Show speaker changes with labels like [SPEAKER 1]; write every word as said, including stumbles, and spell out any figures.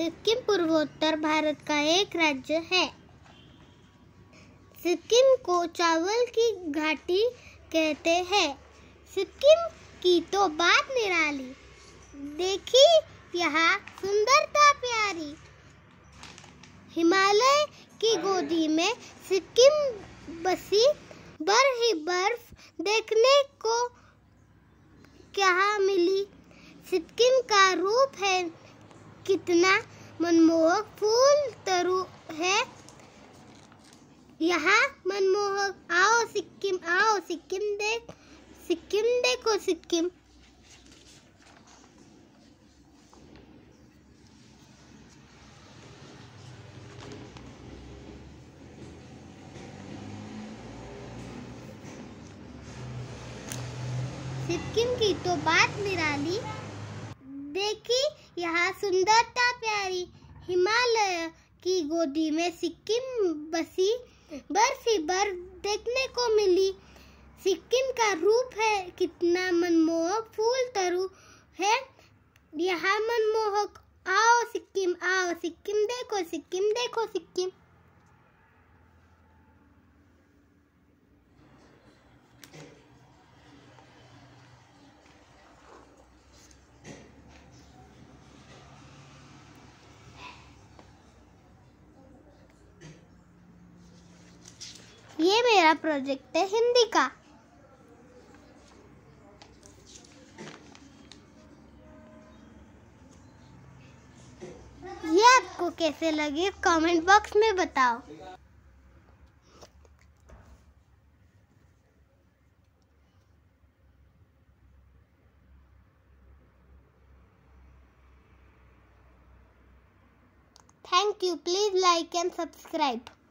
[SPEAKER 1] सिक्किम पूर्वोत्तर भारत का एक राज्य है। सिक्किम को चावल की घाटी कहते हैं। सिक्किम की तो बात निराली, देखी यहाँ सुंदरता प्यारी। हिमालय की गोदी में सिक्किम बसी, बर्फ ही बर्फ देखने को क्या मिली। सिक्किम का रूप है कितना मनमोहक, फूल तरु है यहाँ मनमोहक। आओ सिक्किम, आओ सिक्किम देख, सिक्किम देखो सिक्किम। सिक्किम की तो बात निराली, देखी यहाँ सुंदरता प्यारी। हिमालय की गोदी में सिक्किम बसी, बर्फ ही बर्फ देखने को मिली। सिक्किम का रूप है कितना मनमोहक, फूल तरु है यहाँ मनमोहक। आओ सिक्किम, आओ सिक्किम देखो, सिक्किम देखो सिक्किम। ये मेरा प्रोजेक्ट है हिंदी का। ये आपको कैसे लगे कमेंट बॉक्स में बताओ। Thank you, please like and subscribe.